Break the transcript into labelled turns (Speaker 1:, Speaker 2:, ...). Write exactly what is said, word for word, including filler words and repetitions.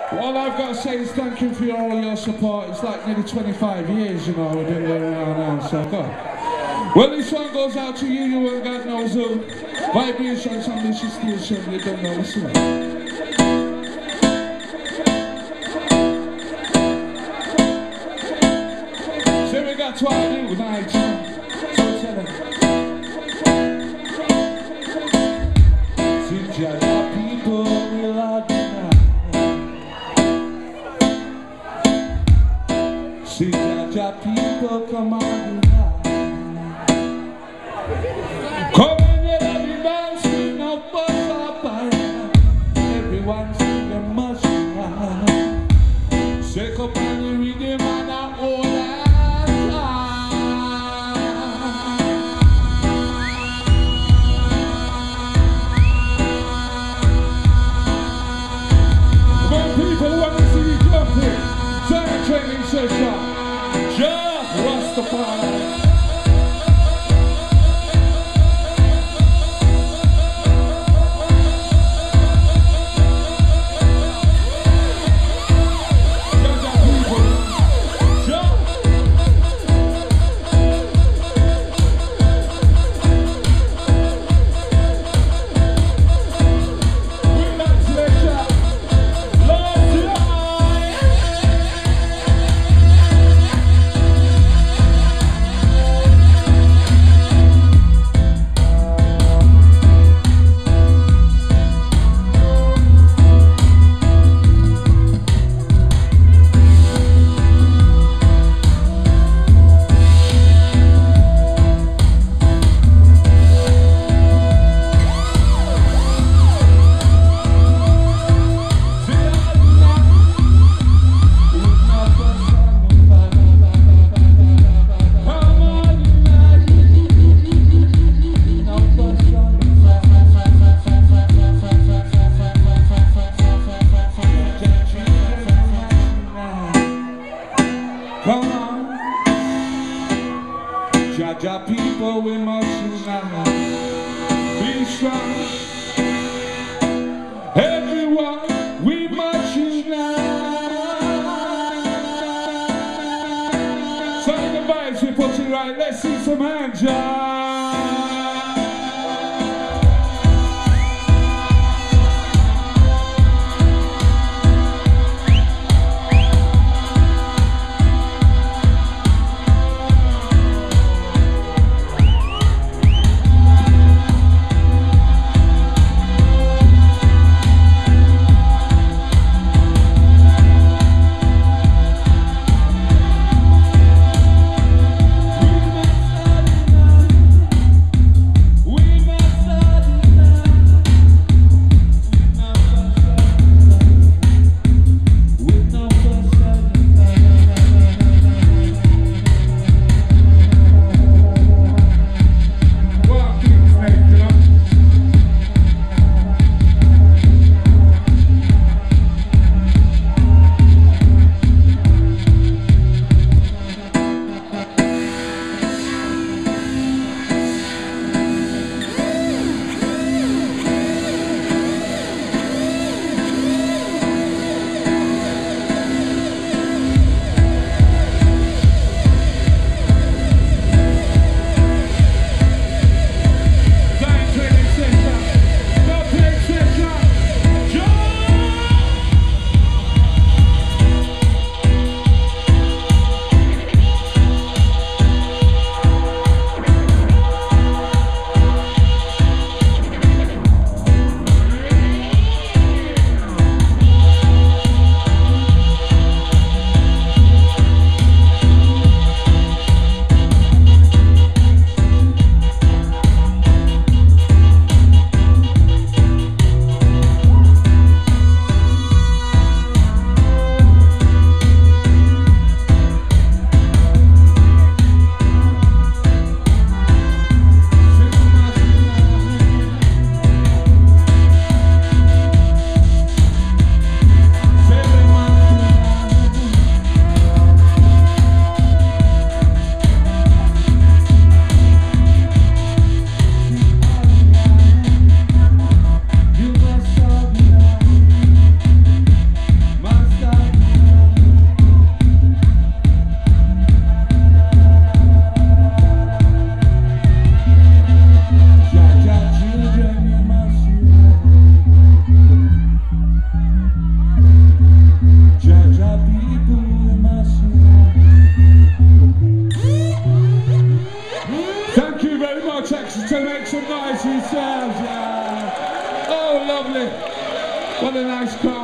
Speaker 1: All I've got to say is thank you for all your support. It's like nearly twenty-five years, you know, we've been there around now, so go. Well, this one goes out to you, you and God knows who. Vibrations on this station, you don't know, listen. So we got to our new night, so tell them. See, Jaja people will have see Jaja people come on tonight. Come and let every man sing up what's up around. Everyone sing a machine. Shake up on the rhythm and a whole lot of time. Come on, people who want to see you jumping. Summer training session. Just Rastafari. Come on, Jaja people, we must unite. Be strong, everyone, we must unite. Some of the vibes we put it right, let's see some hands, Jaja. Thank you very much, Exeter. Make some noise yourselves. Yeah. Oh, lovely. What a nice crowd.